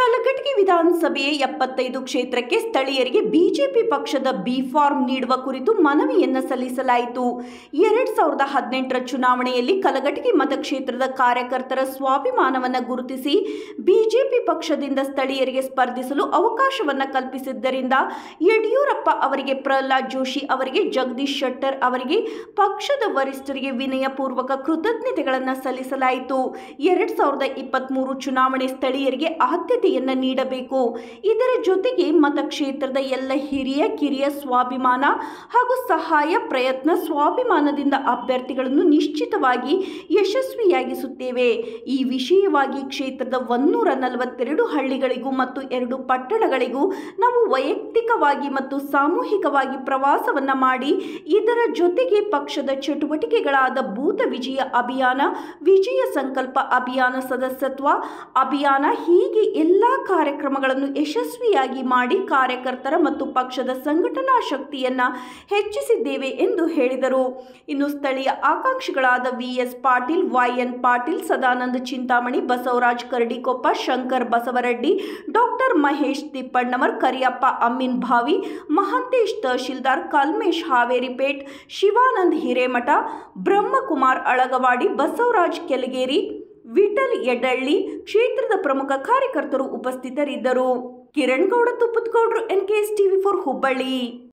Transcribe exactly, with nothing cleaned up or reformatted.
ಕಲಘಟಗಿ ವಿಧಾನಸಭೆಯ ಎಪ್ಪತ್ತೈದು ಕ್ಷೇತ್ರಕ್ಕೆ ಸ್ಥಳೀಯರಿಗೆ ಬಿಜೆಪಿ ಪಕ್ಷದ ಬಿ ಫಾರ್ಮ್ ನೀಡುವ ಕುರಿತು ಮನವಿಯನ್ನು ಸಲ್ಲಿಸಲಾಯಿತು. ಎರಡ್ ಸಾವಿರದ ಹದಿನೆಂಟರ ಚುನಾವಣೆಯಲ್ಲಿ ಕಲಘಟಗಿ ಮತಕ್ಷೇತ್ರದ ಕಾರ್ಯಕರ್ತರ ಸ್ವಾಭಿಮಾನವನ್ನು ಗುರುತಿಸಿ ಬಿಜೆಪಿ ಪಕ್ಷದಿಂದ ಸ್ಥಳೀಯರಿಗೆ ಸ್ಪರ್ಧಿಸಲು ಅವಕಾಶವನ್ನು ಕಲ್ಪಿಸಿದ್ದರಿಂದ ಯಡಿಯೂರಪ್ಪ ಅವರಿಗೆ, ಪ್ರಹ್ಲಾದ್ ಜೋಶಿ ಅವರಿಗೆ, ಜಗದೀಶ್ ಶೆಟ್ಟರ್ ಅವರಿಗೆ, ಪಕ್ಷದ ವರಿಷ್ಠರಿಗೆ ವಿನಯಪೂರ್ವಕ ಕೃತಜ್ಞತೆಗಳನ್ನು ಸಲ್ಲಿಸಲಾಯಿತು. ಎರಡ್ ಸಾವಿರದ ಇಪ್ಪತ್ತ್ ಮೂರು ಚುನಾವಣೆ ಸ್ಥಳೀಯರಿಗೆ ಆದ್ಯತೆಯನ್ನು ನೀಡಬೇಕು. ಇದರ ಜೊತೆಗೆ ಮತಕ್ಷೇತ್ರದ ಎಲ್ಲ ಹಿರಿಯ ಕಿರಿಯ ಸ್ವಾಭಿಮಾನ ಹಾಗೂ ಸಹಾಯ ಪ್ರಯತ್ನ ಸ್ವಾಭಿಮಾನದಿಂದ ಅಭ್ಯರ್ಥಿಗಳನ್ನು ನಿಶ್ಚಿತವಾಗಿ ಯಶಸ್ವಿಯಾಗಿಸುತ್ತೇವೆ. ಈ ವಿಷಯವಾಗಿ ಕ್ಷೇತ್ರದ ಒನ್ನೂರ ನಲವತ್ತೆರಡು ಹಳ್ಳಿಗಳಿಗೂ ಮತ್ತು ಎರಡು ಪಟ್ಟಣಗಳಿಗೂ ನಾವು ವೈಯಕ್ತಿಕವಾಗಿ ಮತ್ತು ಸಾಮೂಹಿಕವಾಗಿ ಪ್ರವಾಸವನ್ನ ಮಾಡಿ ಇದರ ಜೊತೆಗೆ ಪಕ್ಷದ ಚಟುವಟಿಕೆಗಳಾದ ಭೂತ ವಿಜಯ ಅಭಿಯಾನ, ವಿಜಯ ಸಂಕಲ್ಪ ಅಭಿಯಾನ, ಸದಸ್ಯತ್ವ ಅಭಿಯಾನ ಹೀಗೆ ಎಲ್ಲ ಕಾರ್ಯಕ್ರಮಗಳನ್ನು ಯಶಸ್ವಿಯಾಗಿ ಮಾಡಿ ಕಾರ್ಯಕರ್ತರ ಮತ್ತು ಪಕ್ಷದ ಸಂಘಟನಾ ಶಕ್ತಿಯನ್ನ ಹೆಚ್ಚಿಸಿದ್ದೇವೆ ಎಂದು ಹೇಳಿದರು. ಇನ್ನು ಸ್ಥಳೀಯ ಆಕಾಂಕ್ಷಿಗಳಾದ V S Patil, Y N Patil, Sadanand Chintamani, Basavaraj Karadikoppa, Shankar Basavareddy, doctor Mahesh Tippannavar, Kariyappa Amminbhavi, Mahantesh tahsildar, Kalmesh ಹಾವೇರಿಪೇಟ್, Shivanand Hiremath, Brahmakumar Alagavadi, Basavaraj Kelageri, Vithal Yadalli ಕ್ಷೇತ್ರದ ಪ್ರಮುಖ ಕಾರ್ಯಕರ್ತರು ಉಪಸ್ಥಿತರಿದ್ದರು. Kiran Gowda Tuppatgowdru, N K S TV four Hubballi.